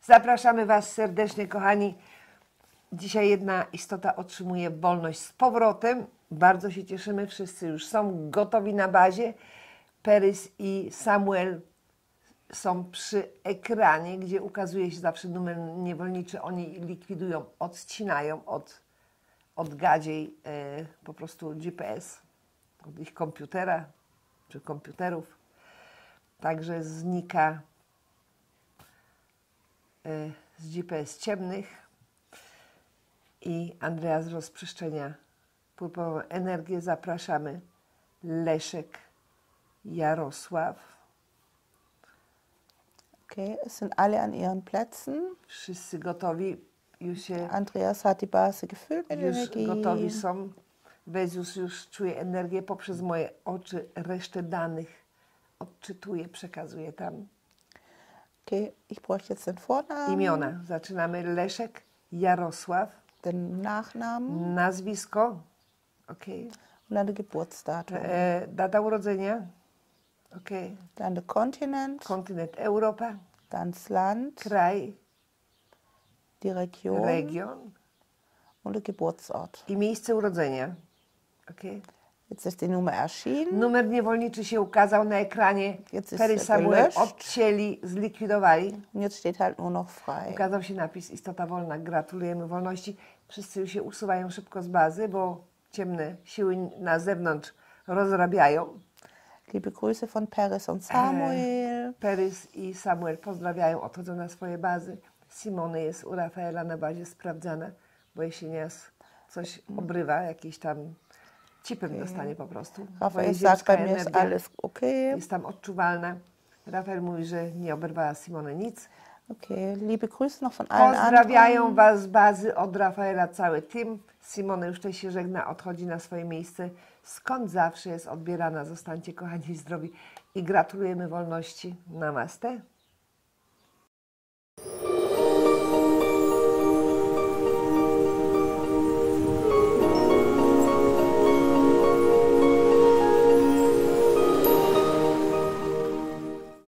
Zapraszamy Was serdecznie, kochani. Dzisiaj jedna istota otrzymuje wolność z powrotem. Bardzo się cieszymy, wszyscy już są gotowi na bazie. Perys i Samuel są przy ekranie, gdzie ukazuje się zawsze numer niewolniczy. Oni likwidują, odcinają od gadziej po prostu GPS, od ich komputera czy komputerów. Także znika z GPS ciemnych i Andrea z rozprzestrzenia purpurową energię. Zapraszamy. Leszek, Jarosław. Okay, es sind alle an ihren Plätzen. Wszyscy gotowi. Andreas hat die Base gefüllt mit Już Energie. gotowi są. Jezus już czuje energię poprzez moje oczy. Resztę danych odczytuje, przekazuje tam. Okay, ich bräuchte jetzt den Vornamen. Imiona. Zaczynamy. Leszek, Jarosław. Den Nachnamen. Nazwisko. Okay. Und dann das Geburtsdatum. Data urodzenia. Okay. Dann der Kontinent. Kontynent Europa. Dann das Land. Kraj. Die Region. Region. Und der Geburtsort. I miejsce urodzenia. Okay. Jetzt ist die Nummer erschienen. Numer niewolniczy się ukazał na ekranie. Jetzt ist Perys, er Samuel gelöscht. odcięli, zlikwidowali. Und jetzt steht halt nur noch frei. Ukazał się napis Istota wolna. Gratulujemy wolności. Wszyscy już się usuwają szybko z bazy, bo ciemne siły na zewnątrz rozrabiają. Liebe Grüße von Perys und Samuel. Perys i Samuel pozdrawiają, odchodzą na swoje bazy. Simone jest u Rafaela na bazie sprawdzana, bo jeśli nas coś obrywa, jakiś tam cipem dostanie po prostu. Rafael sagt, bei mir ist alles okay. Jest tam odczuwalna. Rafael mówi, że nie oberwała Simone nic. Okay, liebe Grüße noch von allen Pozdrawiają anderen. Was z bazy od Rafaela cały team. Simone już tutaj się żegna, odchodzi na swoje miejsce, skąd zawsze jest odbierana. Zostańcie kochani zdrowi i gratulujemy wolności. Namaste.